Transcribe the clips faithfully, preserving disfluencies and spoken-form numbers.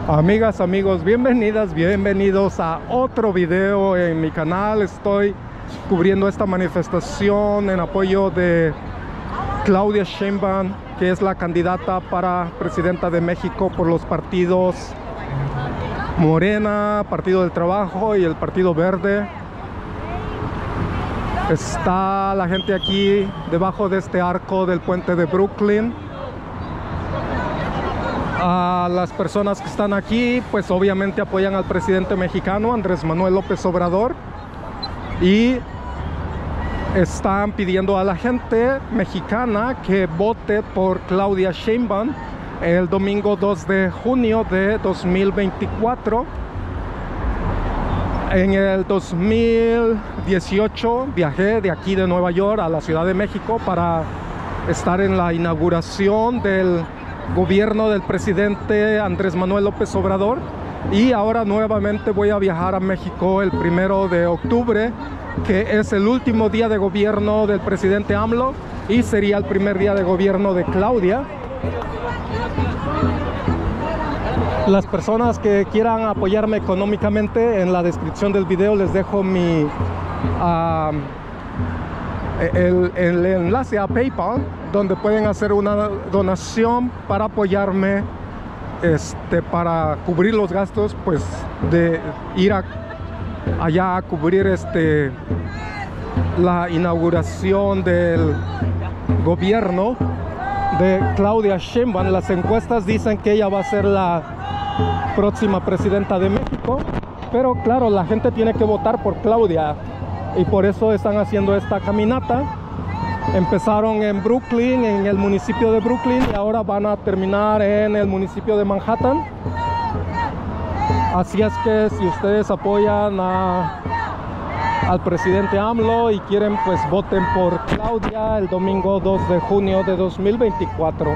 Amigas, amigos, bienvenidas, bienvenidos a otro video en mi canal. Estoy cubriendo esta manifestación en apoyo de Claudia Sheinbaum, que es la candidata para presidenta de México por los partidos Morena, Partido del Trabajo y el Partido Verde. Está la gente aquí debajo de este arco del puente de Brooklyn. A las personas que están aquí, pues obviamente apoyan al presidente mexicano Andrés Manuel López Obrador, y están pidiendo a la gente mexicana que vote por Claudia Sheinbaum el domingo dos de junio de dos mil veinticuatro. En el dos mil dieciocho viajé de aquí de Nueva York a la Ciudad de México para estar en la inauguración del gobierno del presidente Andrés Manuel López Obrador, y ahora nuevamente voy a viajar a México el primero de octubre, que es el último día de gobierno del presidente AMLO y sería el primer día de gobierno de Claudia. Las personas que quieran apoyarme económicamente, en la descripción del video les dejo mi uh, el, el enlace a PayPal, donde pueden hacer una donación para apoyarme, este, para cubrir los gastos, pues, de ir a, allá a cubrir este, la inauguración del gobierno de Claudia Sheinbaum. Las encuestas dicen que ella va a ser la próxima presidenta de México, pero claro, la gente tiene que votar por Claudia, y por eso están haciendo esta caminata. Empezaron en Brooklyn, en el municipio de Brooklyn, y ahora van a terminar en el municipio de Manhattan. Así es que si ustedes apoyan a, al presidente AMLO y quieren, pues voten por Claudia el domingo dos de junio de dos mil veinticuatro.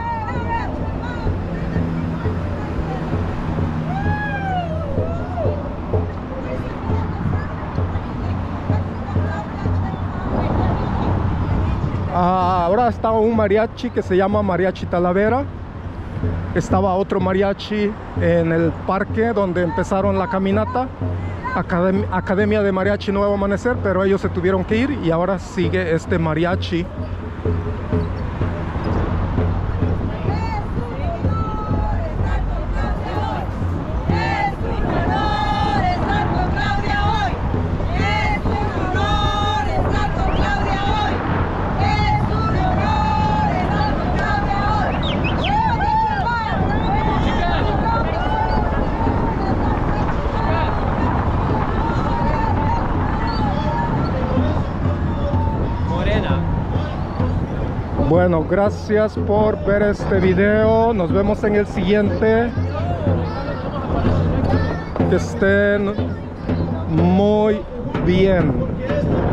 Ah, ahora está un mariachi que se llama Mariachi Talavera. Estaba otro mariachi en el parque donde empezaron la caminata, Academ- Academia de Mariachi Nuevo Amanecer, pero ellos se tuvieron que ir y ahora sigue este mariachi. Bueno, gracias por ver este video. Nos vemos en el siguiente. Que estén muy bien.